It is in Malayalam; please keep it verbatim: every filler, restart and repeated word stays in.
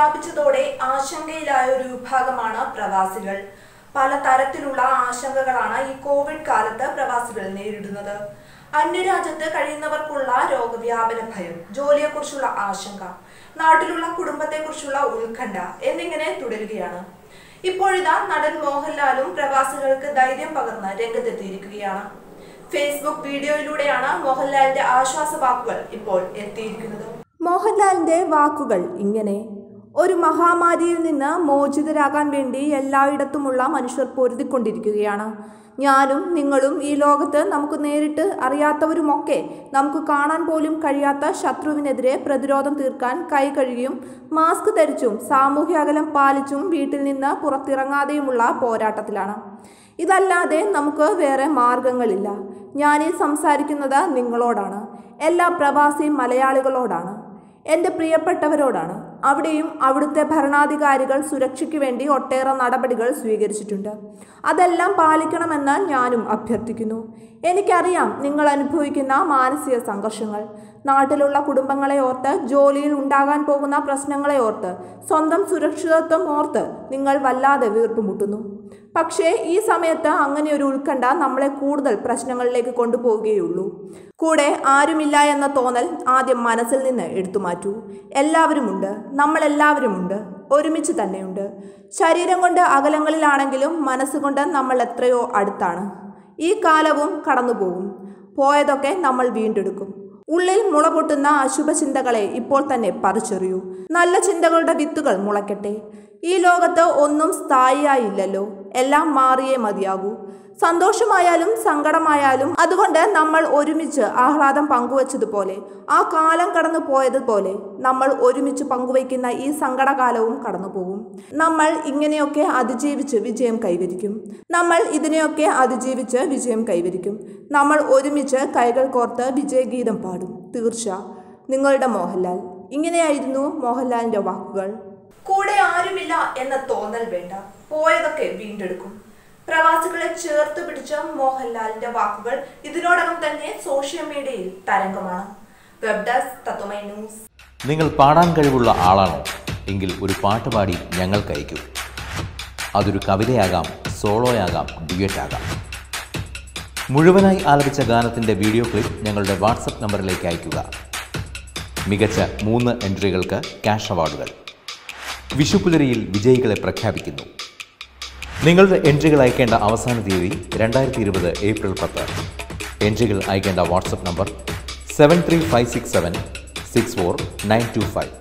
വ്യാപിച്ചതോടെ ആശങ്കയിലായ ഒരു വിഭാഗമാണ് പ്രവാസികൾ. പല തരത്തിലുള്ള ആശങ്കകളാണ് ഈ കോവിഡ് കാലത്ത് പ്രവാസികൾ നേരിടുന്നത്. അന്യരാജ്യത്ത് കഴിയുന്നവർക്കുള്ള രോഗവ്യാപന ഭയം, ജോലിയെക്കുറിച്ചുള്ള ആശങ്ക, നാട്ടിലുള്ള കുടുംബത്തെക്കുറിച്ചുള്ള ഉത്കണ്ഠ എന്നിങ്ങനെ തുടരുകയാണ്. ഇപ്പോഴിതാ നടൻ മോഹൻലാലും പ്രവാസികൾക്ക് ധൈര്യം പകർന്ന് രംഗത്തെത്തിയിരിക്കുകയാണ്. ഫേസ്ബുക്ക് വീഡിയോയിലൂടെയാണ് മോഹൻലാലിന്റെ ആശ്വാസ വാക്കുകൾ ഇപ്പോൾ എത്തിയിരിക്കുന്നത്. മോഹൻലാലിന്റെ വാക്കുകൾ ഇങ്ങനെ: ഒരു മഹാമാരിയിൽ നിന്ന് മോചിതരാകാൻ വേണ്ടി എല്ലായിടത്തുമുള്ള മനുഷ്യർ പൊരുതിക്കൊണ്ടിരിക്കുകയാണ്. ഞാനും നിങ്ങളും ഈ ലോകത്ത് നമുക്ക് നേരിട്ട് അറിയാത്തവരുമൊക്കെ നമുക്ക് കാണാൻ പോലും കഴിയാത്ത ശത്രുവിനെതിരെ പ്രതിരോധം തീർക്കാൻ കൈ കഴുകിയും മാസ്ക് ധരിച്ചും സാമൂഹ്യ അകലം പാലിച്ചും വീട്ടിൽ നിന്ന് പുറത്തിറങ്ങാതെയുമുള്ള പോരാട്ടത്തിലാണ്. ഇതല്ലാതെ നമുക്ക് വേറെ മാർഗങ്ങളില്ല. ഞാനീ സംസാരിക്കുന്നത് നിങ്ങളോടാണ്, എല്ലാ പ്രവാസി മലയാളികളോടാണ്, എൻ്റെ പ്രിയപ്പെട്ടവരോടാണ്. അവിടെയും അവിടുത്തെ ഭരണാധികാരികൾ സുരക്ഷയ്ക്ക് വേണ്ടി ഒട്ടേറെ നടപടികൾ സ്വീകരിച്ചിട്ടുണ്ട്. അതെല്ലാം പാലിക്കണമെന്ന് ഞാനും അഭ്യർത്ഥിക്കുന്നു. എനിക്കറിയാം നിങ്ങൾ അനുഭവിക്കുന്ന മാനസിക സംഘർഷങ്ങൾ. നാട്ടിലുള്ള കുടുംബങ്ങളെ ഓർത്ത്, ജോലിയിൽ ഉണ്ടാകാൻ പോകുന്ന പ്രശ്നങ്ങളെ ഓർത്ത്, സ്വന്തം സുരക്ഷിതത്വം ഓർത്ത് നിങ്ങൾ വല്ലാതെ വീർപ്പുമുട്ടുന്നു. പക്ഷേ ഈ സമയത്ത് അങ്ങനെ ഒരു ഉത്കണ്ഠ നമ്മളെ കൂടുതൽ പ്രശ്നങ്ങളിലേക്ക് കൊണ്ടുപോവുകയുള്ളൂ. കൂടെ ആരുമില്ല എന്ന തോന്നൽ ആദ്യം മനസ്സിൽ നിന്ന് എടുത്തു മാറ്റൂ. എല്ലാവരുമുണ്ട്, നമ്മളെല്ലാവരുമുണ്ട്, ഒരുമിച്ച് തന്നെയുണ്ട്. ശരീരം കൊണ്ട് അകലങ്ങളിലാണെങ്കിലും മനസ്സുകൊണ്ട് നമ്മൾ എത്രയോ അടുത്താണ്. ഈ കാലവും കടന്നുപോകും. പോയതൊക്കെ നമ്മൾ വീണ്ടെടുക്കും. ഉള്ളിൽ മുള പൊട്ടുന്ന അശുഭചിന്തകളെ ഇപ്പോൾ തന്നെ പറിച്ചെറിയൂ. നല്ല ചിന്തകളുടെ വിത്തുകൾ മുളയ്ക്കട്ടെ. ഈ ലോകത്ത് ഒന്നും സ്ഥായിയായില്ലല്ലോ, എല്ലാം മാറിയേ മതിയാകൂ. സന്തോഷമായാലും സങ്കടമായാലും അതുകൊണ്ട് നമ്മൾ ഒരുമിച്ച് ആഹ്ലാദം പങ്കുവച്ചതുപോലെ, ആ കാലം കടന്നു പോയതുപോലെ നമ്മൾ ഒരുമിച്ച് പങ്കുവയ്ക്കുന്ന ഈ സങ്കടകാലവും കടന്നുപോകും. നമ്മൾ ഇങ്ങനെയൊക്കെ അതിജീവിച്ച് വിജയം കൈവരിക്കും. നമ്മൾ ഇതിനെയൊക്കെ അതിജീവിച്ച് വിജയം കൈവരിക്കും. നമ്മൾ ഒരുമിച്ച് കൈകൾ കോർത്ത് വിജയഗീതം പാടും, തീർച്ച. നിങ്ങളുടെ മോഹൻലാൽ. ഇങ്ങനെയായിരുന്നു മോഹൻലാലിന്റെ വാക്കുകൾ. കൂടെ ആരുമില്ല എന്ന തോന്നൽ വേണ്ട, പോയതൊക്കെ വീണ്ടെടുക്കും. പ്രവാസികളെ ചേർത്ത് പിടിച്ച മോഹൻലാലിന്റെ വാക്കുകൾ ഇതിനോടകം തന്നെ സോഷ്യൽ മീഡിയയിൽ തരംഗമാണ്. Web desk Tatwamayi news. നിങ്ങൾ പാടാൻ കഴിവുള്ള ആളാണോ എങ്കിൽ ഒരു പാട്ട് പാടി ഞങ്ങൾക്ക് അയക്കൂ. അതൊരു കവിതയാകാം, സോളോയാകാം, ഡ്യുവറ്റാകാം. മുഴുവനായി ആലപിച്ച ഗാനത്തിന്റെ വീഡിയോ ക്ലിപ്പ് ഞങ്ങളുടെ വാട്സപ്പ് നമ്പറിലേക്ക് അയയ്ക്കുക. മികച്ച മൂന്ന് എൻട്രികൾക്ക് ക്യാഷ് അവാർഡുകൾ. വിഷുപ്പുലരിയിൽ വിജയികളെ പ്രഖ്യാപിക്കുന്നു. നിങ്ങളുടെ എൻട്രികൾ അയക്കേണ്ട അവസാന തീയതി രണ്ടായിരത്തി ഇരുപത് ഏപ്രിൽ പത്ത്. എൻട്രികൾ അയക്കേണ്ട WhatsApp number seven three five six seven six four nine two five.